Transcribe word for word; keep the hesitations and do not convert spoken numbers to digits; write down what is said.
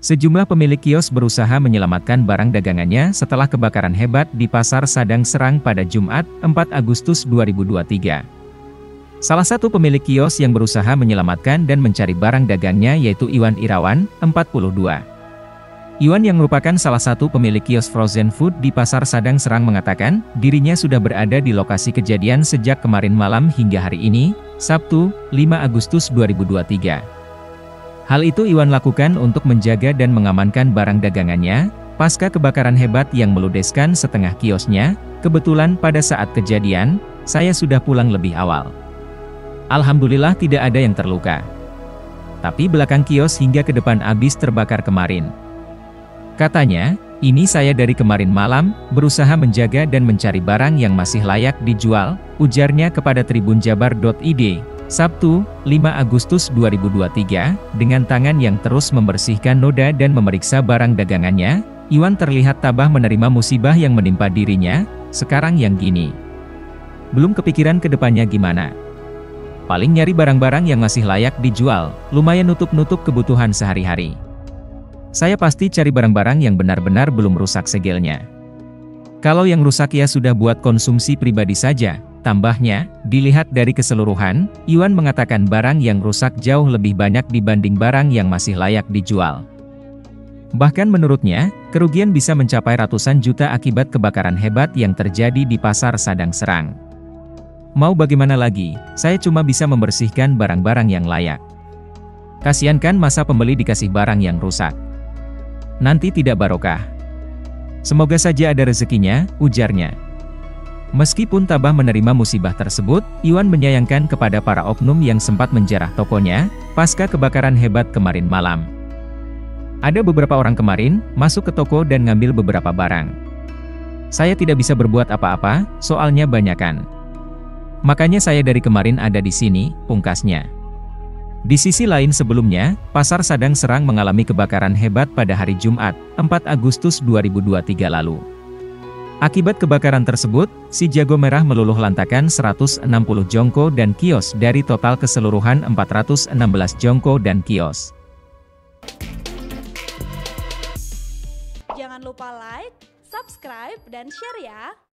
Sejumlah pemilik kios berusaha menyelamatkan barang dagangannya setelah kebakaran hebat di Pasar Sadang Serang pada Jumat, empat Agustus dua ribu dua puluh tiga. Salah satu pemilik kios yang berusaha menyelamatkan dan mencari barang dagangnya yaitu Iwan Irawan, empat puluh dua. Iwan yang merupakan salah satu pemilik kios frozen food di Pasar Sadang Serang mengatakan, dirinya sudah berada di lokasi kejadian sejak kemarin malam hingga hari ini, Sabtu, lima Agustus dua ribu dua puluh tiga. Hal itu Iwan lakukan untuk menjaga dan mengamankan barang dagangannya, pasca kebakaran hebat yang meludeskan setengah kiosnya. Kebetulan pada saat kejadian, saya sudah pulang lebih awal. Alhamdulillah tidak ada yang terluka. Tapi belakang kios hingga ke depan habis terbakar kemarin. Katanya, ini saya dari kemarin malam, berusaha menjaga dan mencari barang yang masih layak dijual, ujarnya kepada tribun jabar titik i d. Sabtu, lima Agustus dua ribu dua puluh tiga, dengan tangan yang terus membersihkan noda dan memeriksa barang dagangannya, Iwan terlihat tabah menerima musibah yang menimpa dirinya, sekarang yang gini. Belum kepikiran ke depannya gimana. Paling nyari barang-barang yang masih layak dijual, lumayan nutup-nutup kebutuhan sehari-hari. Saya pasti cari barang-barang yang benar-benar belum rusak segelnya. Kalau yang rusak ya sudah buat konsumsi pribadi saja. Tambahnya, dilihat dari keseluruhan, Iwan mengatakan barang yang rusak jauh lebih banyak dibanding barang yang masih layak dijual. Bahkan menurutnya, kerugian bisa mencapai ratusan juta akibat kebakaran hebat yang terjadi di Pasar Sadang Serang. Mau bagaimana lagi, saya cuma bisa membersihkan barang-barang yang layak. Kasian kan masa pembeli dikasih barang yang rusak. Nanti tidak barokah. Semoga saja ada rezekinya, ujarnya. Meskipun tabah menerima musibah tersebut, Iwan menyayangkan kepada para oknum yang sempat menjarah tokonya, pasca kebakaran hebat kemarin malam. Ada beberapa orang kemarin, masuk ke toko dan ngambil beberapa barang. Saya tidak bisa berbuat apa-apa, soalnya banyakan. Makanya saya dari kemarin ada di sini, pungkasnya. Di sisi lain sebelumnya, Pasar Sadang Serang mengalami kebakaran hebat pada hari Jumat, empat Agustus dua ribu dua puluh tiga lalu. Akibat kebakaran tersebut, si jago merah meluluh lantakan seratus enam puluh jongko dan kios dari total keseluruhan empat ratus enam belas jongko dan kios. Jangan lupa like, subscribe, dan share ya!